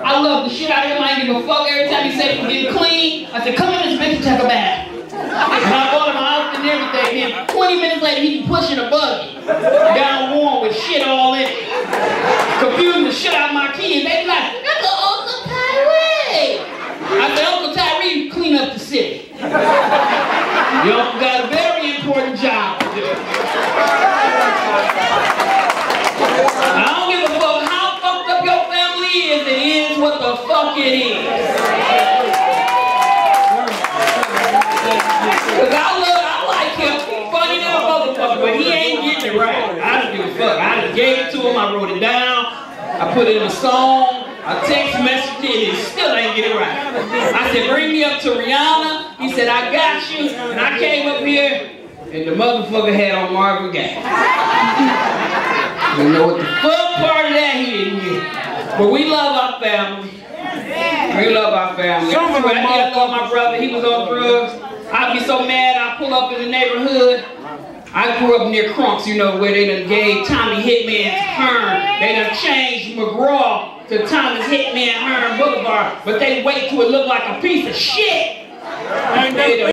I love the shit out of him. I ain't give a fuck. Every time he said he was getting clean, I said, come in this bitch and take a bath. And I bought him my outfit and everything. Then 20 minutes later, he be pushing a buggy down warm with shit all in it. Confusing the shit out of my kids. They be like, that's Uncle Tyree. I said, Uncle Tyree, clean up the city. Your uncle got a very important job to do. I don't give a fuck how fucked up your family is. It is what the fuck it is. Cause I like him. He's funny than a motherfucker, but he ain't getting it right. I don't give a fuck. I just gave it to him. I wrote it down. I put it in a song. I text messaged it, and he still ain't get it right. I said, bring me up to Rihanna. He said, I got you. And I came up here, and the motherfucker had on Marvin Gaye. You know what the fuck part of that he didn't get. But we love our family. We love our family. I love my brother. He was on drugs. I'd be so mad I pull up in the neighborhood. I grew up near Crunks, you know, where they done gave Tommy Hitman Hearn. They done changed McGraw to Thomas Hitman Hearn Boulevard, but they wait till it look like a piece of shit.